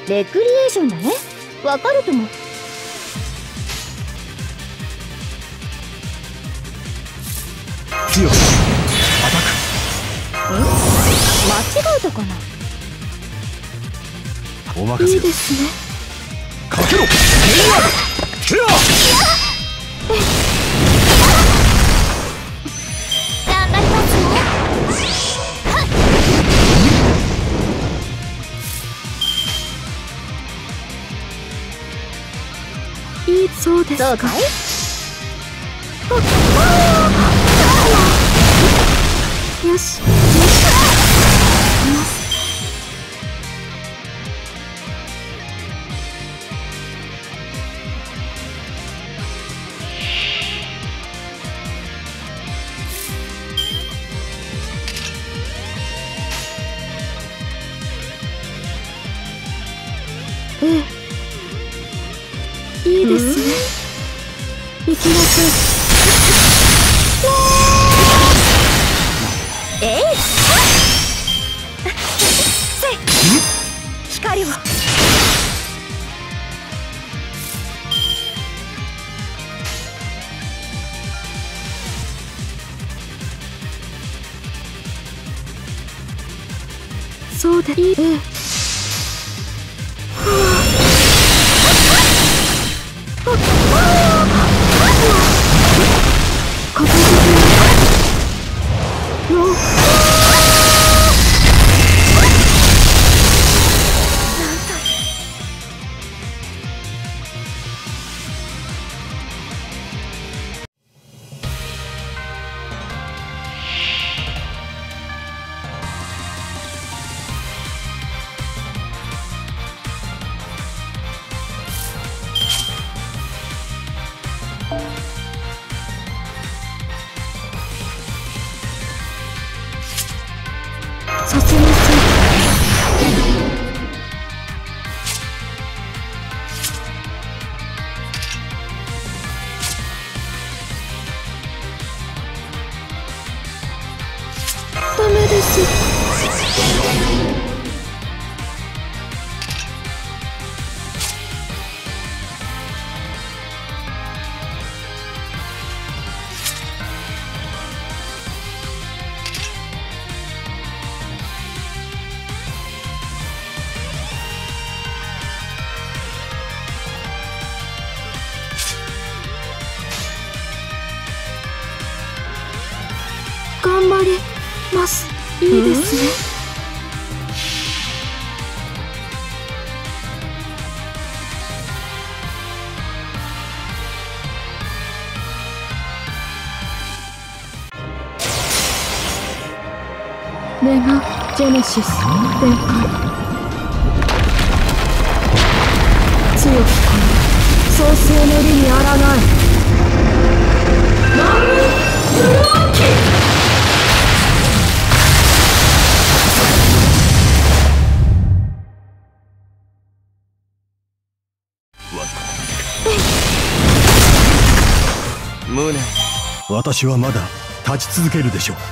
レクリエーションだね。わかるとも。 強くアタック。 間違えたかな。 お任せ。 いいですね。 かけろ。ケア。 頑張りますよ。いいそうですか。そうかい。よし。いいですね。行きましょう。光を。そうでいい。させません。ダメです。頑張ります。いいですね。メガジェネシス展開。強く創世の利にあらがえ。 無念。私はまだ立ち続けるでしょう。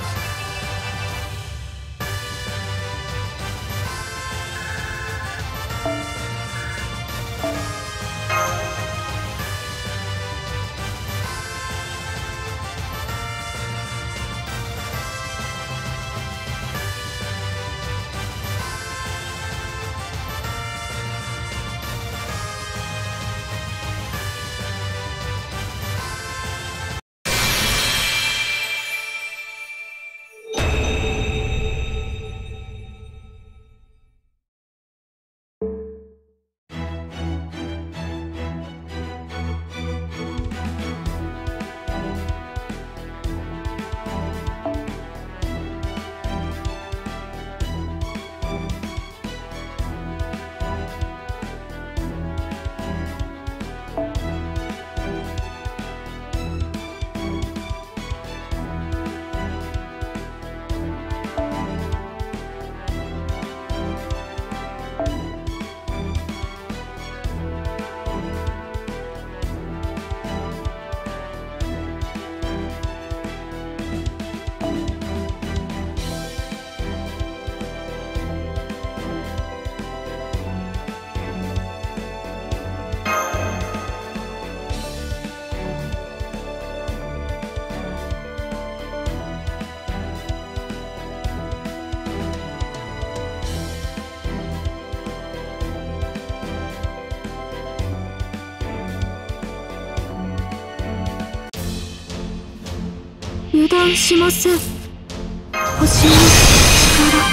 油断しません。星の力。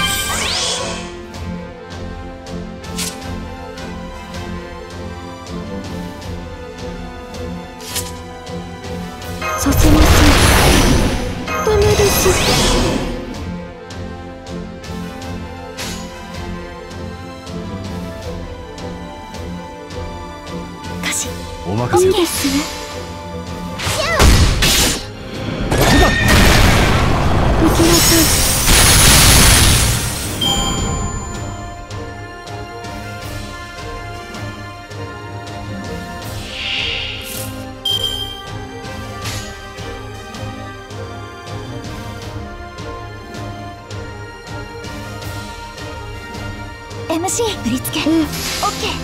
させません。ダメです。 歌詞お任せを。 いいですね。行きなさい。 MC 振り付け。 ええ、 オッケー。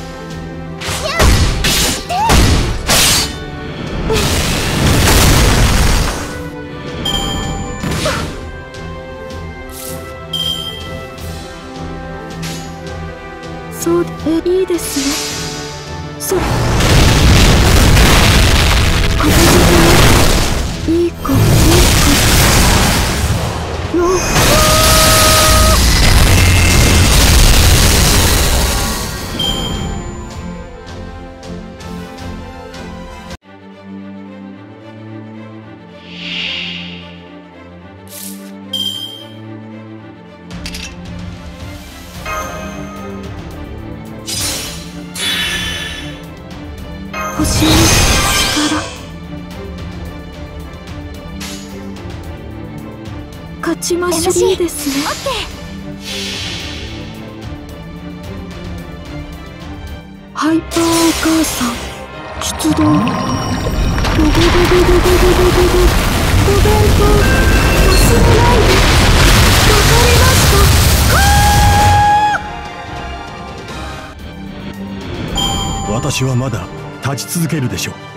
そうで、いいですね。そう。片付けね。いい子、いい子。の。星の力。勝ちましょう。いいですね。 オッケハイパーお母さん出動。ゴゴゴゴゴゴゴゴゴゴお弁当忘れないで。わかりました。 私はまだ立ち続けるでしょう。